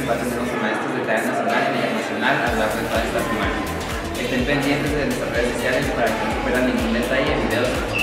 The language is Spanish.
va a tener 11 maestros de talla nacional y internacional a lo largo de toda esta semana. Estén pendientes de nuestras redes sociales para que no se pierdan ningún detalle, videos